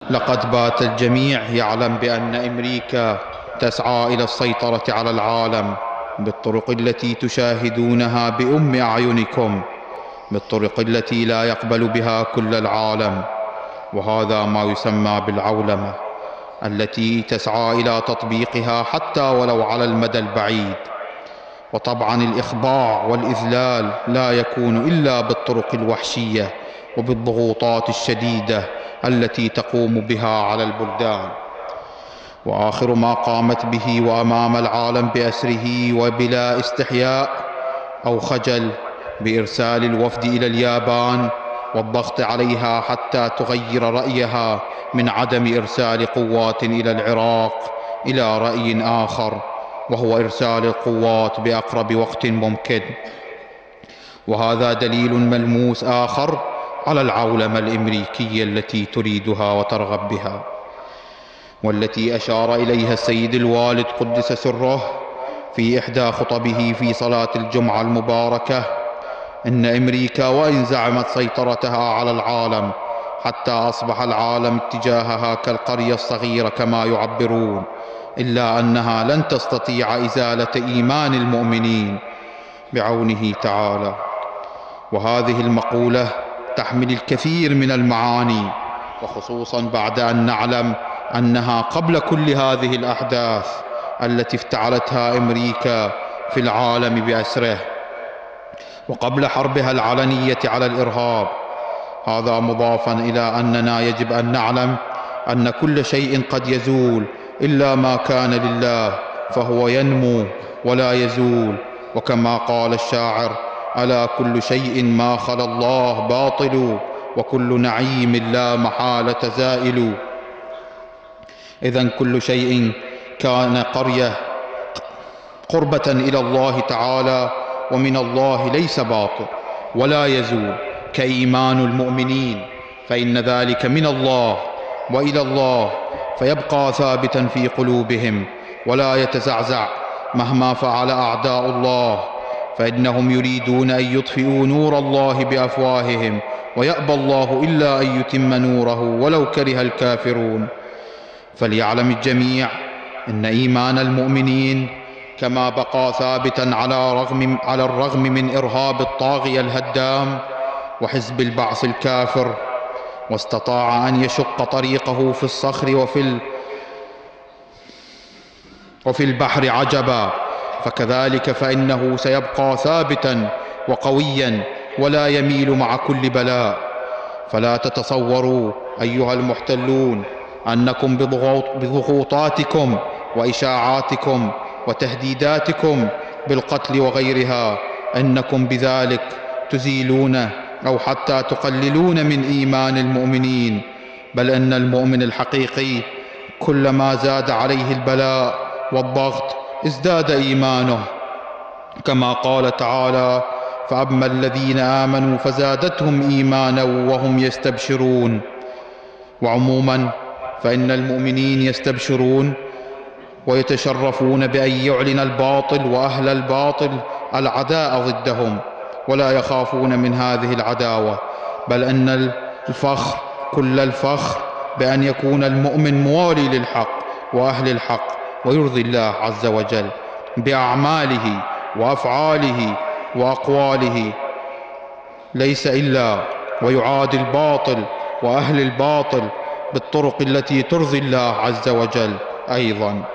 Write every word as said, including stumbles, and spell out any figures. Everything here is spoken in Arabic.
لقد بات الجميع يعلم بأن أمريكا تسعى إلى السيطرة على العالم بالطرق التي تشاهدونها بأم أعينكم، بالطرق التي لا يقبل بها كل العالم، وهذا ما يسمى بالعولمة التي تسعى إلى تطبيقها حتى ولو على المدى البعيد. وطبعا الإخضاع والإذلال لا يكون إلا بالطرق الوحشية وبالضغوطات الشديدة التي تقوم بها على البلدان. وآخر ما قامت به وأمام العالم بأسره وبلا استحياء أو خجل بإرسال الوفد إلى اليابان والضغط عليها حتى تغير رأيها من عدم إرسال قوات إلى العراق إلى رأي آخر، وهو إرسال القوات بأقرب وقت ممكن. وهذا دليل ملموس آخر على العولمة الأمريكية التي تريدها وترغب بها، والتي أشار إليها السيد الوالد قدس سره في إحدى خطبه في صلاة الجمعة المباركة: إن أمريكا وإن زعمت سيطرتها على العالم حتى أصبح العالم اتجاهها كالقرية الصغيرة كما يعبرون، إلا أنها لن تستطيع إزالة إيمان المؤمنين بعونه تعالى. وهذه المقولة تحمل الكثير من المعاني، وخصوصا بعد أن نعلم أنها قبل كل هذه الأحداث التي افتعلتها أمريكا في العالم بأسره، وقبل حربها العلنية على الإرهاب. هذا مضافا إلى أننا يجب أن نعلم أن كل شيء قد يزول إلا ما كان لله، فهو ينمو ولا يزول. وكما قال الشاعر: ألا كل شيء ما خلا الله باطل، وكل نعيم لا محالة زائل. إذن كل شيء كان قرية قربة إلى الله تعالى ومن الله ليس باطل ولا يزول، كإيمان المؤمنين، فإن ذلك من الله وإلى الله، فيبقى ثابتا في قلوبهم ولا يتزعزع مهما فعل أعداء الله، فإنهم يريدون أن يطفئوا نور الله بأفواههم، ويأبى الله إلا أن يتم نوره ولو كره الكافرون. فليعلم الجميع أن إيمان المؤمنين كما بقى ثابتا على رغم على الرغم من إرهاب الطاغية الهدام وحزب البعث الكافر، واستطاع أن يشق طريقه في الصخر وفي ال... وفي البحر عجبا، فكذلك فإنه سيبقى ثابتا وقويا ولا يميل مع كل بلاء. فلا تتصوروا أيها المحتلون أنكم بضغوطاتكم وإشاعاتكم وتهديداتكم بالقتل وغيرها أنكم بذلك تزيلون أو حتى تقللون من إيمان المؤمنين، بل أن المؤمن الحقيقي كلما زاد عليه البلاء والضغط ازداد إيمانه، كما قال تعالى: فأما الذين آمنوا فزادتهم إيمانا وهم يستبشرون. وعموما فإن المؤمنين يستبشرون ويتشرفون بأن يعلن الباطل وأهل الباطل العداء ضدهم، ولا يخافون من هذه العداوة، بل أن الفخر كل الفخر بأن يكون المؤمن موالي للحق وأهل الحق، ويرضي الله عز وجل بأعماله وأفعاله وأقواله، ليس إلا ويعادي الباطل وأهل الباطل بالطرق التي ترضي الله عز وجل أيضا.